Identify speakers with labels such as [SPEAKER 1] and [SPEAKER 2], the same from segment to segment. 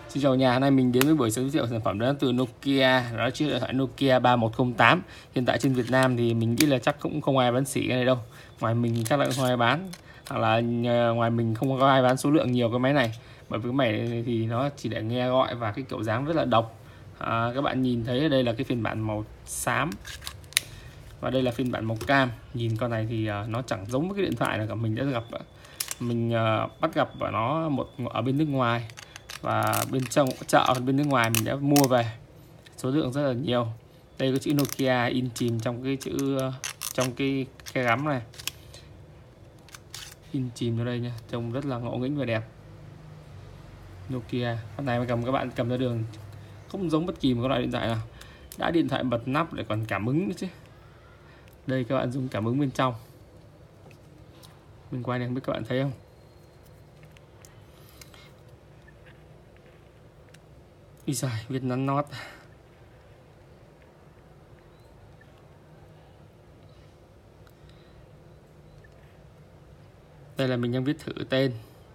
[SPEAKER 1] Xin chào nhà, hôm nay mình đến với buổi giới thiệu sản phẩm đến từ Nokia, đó là chiếc điện thoại Nokia 3108. Hiện tại trên Việt Nam thì mình nghĩ là chắc cũng không ai bán sỉ cái này đâu. Ngoài mình chắc là không ai bán, hoặc là ngoài mình không có ai bán số lượng nhiều cái máy này. Bởi vì cái máy này thì nó chỉ để nghe gọi và cái kiểu dáng rất là độc. Các bạn nhìn thấy đây là cái phiên bản màu xám và đây là phiên bản màu cam. Nhìn con này thì nó chẳng giống với cái điện thoại nào cả. Mình đã gặp, mình bắt gặp ở nó ở bên nước ngoài. Và bên trong chợ bên nước ngoài mình đã mua về số lượng rất là nhiều. Đây có chữ Nokia in chìm trong cái chữ, trong cái gắm này, in chìm vào đây nha, trông rất là ngộ nghĩnh và đẹp. Nokia con này mà các bạn cầm ra đường không giống bất kỳ một loại điện thoại nào. Đã điện thoại bật nắp lại còn cảm ứng nữa chứ. Đây các bạn dùng cảm ứng bên trong, mình quay này không biết các bạn thấy không. Ý giời, viết nắn nót. Đây là mình đang viết thử tên.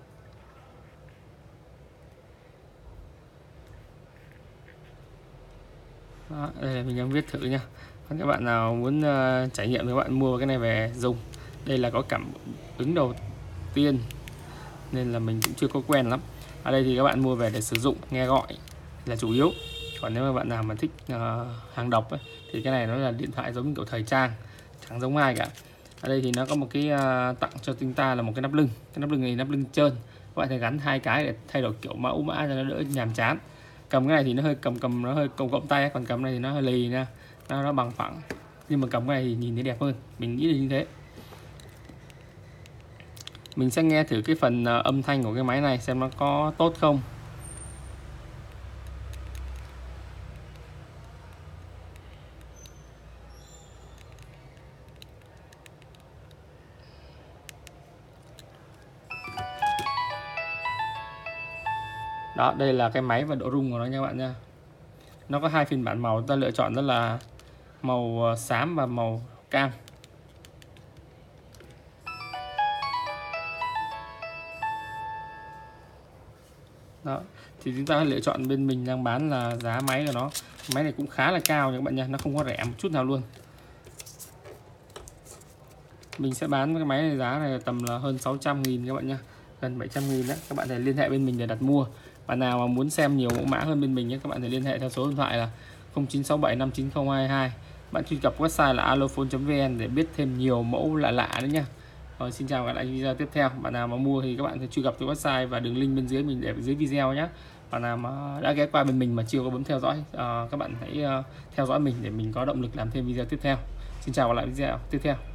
[SPEAKER 1] Đó, đây là mình đang viết thử nha. Còn các bạn nào muốn trải nghiệm thì các bạn mua cái này về dùng. Đây là có cảm ứng đầu tiên nên là mình cũng chưa có quen lắm. Ở đây thì các bạn mua về để sử dụng nghe gọi là chủ yếu. Còn nếu mà bạn nào mà thích hàng độc ấy, thì cái này nó là điện thoại giống như kiểu thời trang, chẳng giống ai cả. Ở đây thì nó có một cái tặng cho chúng ta là một cái nắp lưng. Cái nắp lưng này nắp lưng trơn, các bạn thể gắn hai cái để thay đổi kiểu mẫu mã cho nó đỡ nhàm chán. Cầm cái này thì nó hơi cầm nó hơi cộng tay, còn cầm này thì nó hơi lì nha, nó bằng phẳng, nhưng mà cầm cái này thì nhìn thấy đẹp hơn, mình nghĩ là như thế. Mình sẽ nghe thử cái phần âm thanh của cái máy này xem nó có tốt không. Đó, đây là cái máy và độ rung của nó nha các bạn nha. Nó có hai phiên bản màu, ta lựa chọn đó là màu xám và màu cam. Đó, thì chúng ta lựa chọn, bên mình đang bán là giá máy của nó. Máy này cũng khá là cao nha các bạn nha, nó không có rẻ một chút nào luôn. Mình sẽ bán cái máy này giá này tầm là hơn 600.000 các bạn nha, gần 700.000 đó. Các bạn thể liên hệ bên mình để đặt mua. Bạn nào mà muốn xem nhiều mẫu mã hơn bên mình nhé, các bạn thể liên hệ theo số điện thoại là 0967590022. Bạn truy cập website là alophone.vn để biết thêm nhiều mẫu lạ lạ nữa nha. Rồi, xin chào và hẹn gặp lại video tiếp theo. Bạn nào mà mua thì các bạn thể truy cập cái website và đường link bên dưới mình để dưới video nhé. Bạn nào mà đã ghé qua bên mình mà chưa có bấm theo dõi, các bạn hãy theo dõi mình để mình có động lực làm thêm video tiếp theo. Xin chào và hẹn gặp lại video tiếp theo.